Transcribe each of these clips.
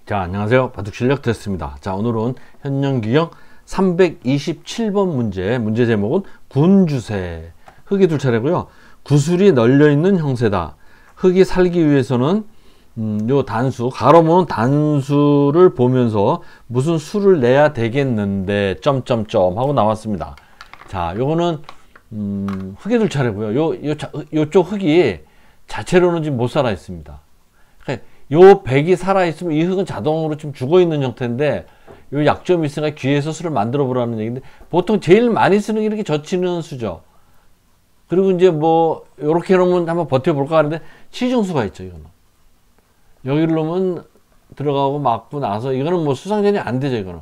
자, 안녕하세요. 바둑실력 테스트입니다. 자, 오늘은 현영기형 327번 문제 제목은 군주세. 흙이 둘 차례고요. 구술이 널려있는 형세다. 흙이 살기 위해서는 요 단수, 가로모는 단수를 보면서 무슨 수를 내야 되겠는데 점점점 하고 나왔습니다. 자, 요거는 흙이 둘 차례고요. 요쪽 흙이 자체로는 지금 못 살아 있습니다. 요 백이 살아있으면 이 흙은 자동으로 좀 죽어있는 형태인데 요 약점이 있으니까 귀에서 수를 만들어 보라는 얘기인데, 보통 제일 많이 쓰는 게 이렇게 젖히는 수죠. 그리고 이제 뭐 요렇게 놓으면 한번 버텨볼까 하는데 치중수가 있죠. 이거는 여기를 놓으면 들어가고 막고 나서 이거는 뭐 수상전이 안 되죠. 이거는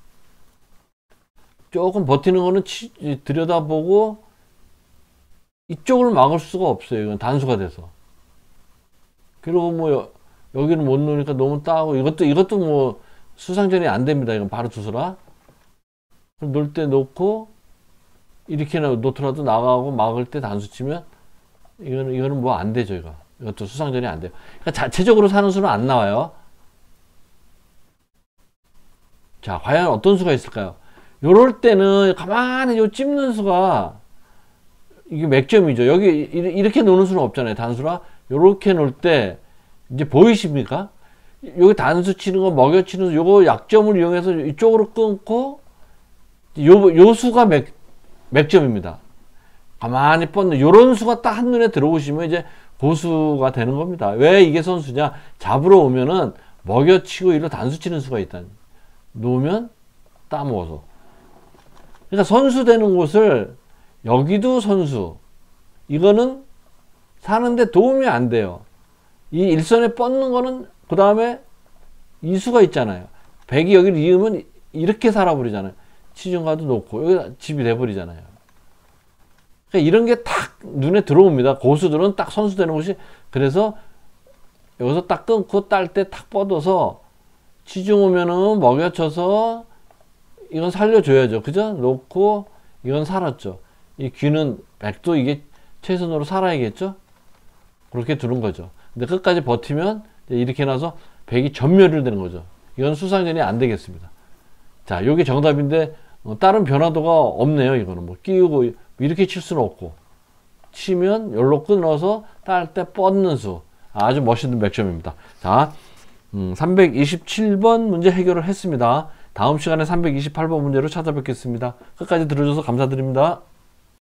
조금 버티는 거는 들여다보고 이쪽을 막을 수가 없어요. 이건 단수가 돼서. 그리고 뭐 여기는 못 놓으니까 너무 따고, 이것도 뭐 수상전이 안 됩니다. 이건 바로 두서라. 놓을 때 놓고 이렇게 놓더라도 나가고 막을 때 단수 치면 이거는 뭐 안 되죠. 이것도 수상전이 안 돼요. 그러니까 자체적으로 사는 수는 안 나와요. 자, 과연 어떤 수가 있을까요? 요럴 때는 가만히 요 찝는 수가 이게 맥점이죠. 여기 이렇게 놓는 수는 없잖아요. 단수라. 요렇게 놓을 때 이제 보이십니까? 여기 단수 치는 거, 먹여 치는 거, 요거 약점을 이용해서 이쪽으로 끊고, 요 수가 맥점입니다. 가만히 뻗는, 요런 수가 딱 한눈에 들어오시면 이제 고수가 되는 겁니다. 왜 이게 선수냐? 잡으러 오면은 먹여 치고 이로 단수 치는 수가 있다. 놓으면 따먹어서. 그러니까 선수 되는 곳을, 여기도 선수. 이거는 사는데 도움이 안 돼요. 이 일선에 뻗는 거는, 그 다음에 이 수가 있잖아요. 백이 여기를 이으면 이렇게 살아버리잖아요. 치중가도 놓고 여기다 집이 돼버리잖아요. 그러니까 이런 게 딱 눈에 들어옵니다. 고수들은 딱 선수 되는 곳이. 그래서 여기서 딱 끊고 딸 때 탁 뻗어서 치중 오면은 먹여쳐서 이건 살려줘야죠. 그죠? 놓고 이건 살았죠. 이 귀는 백도 이게 최선으로 살아야겠죠? 그렇게 두는 거죠. 근데 끝까지 버티면 이렇게 나서 백이 전멸이 되는 거죠. 이건 수상전이 안 되겠습니다. 자, 요게 정답인데 다른 변화도가 없네요. 이거는 뭐 끼우고 이렇게 칠 수는 없고, 치면 열로 끊어서 딸 때 뻗는 수. 아주 멋있는 맥점입니다. 자, 327번 문제 해결을 했습니다. 다음 시간에 328번 문제로 찾아뵙겠습니다. 끝까지 들어줘서 감사드립니다.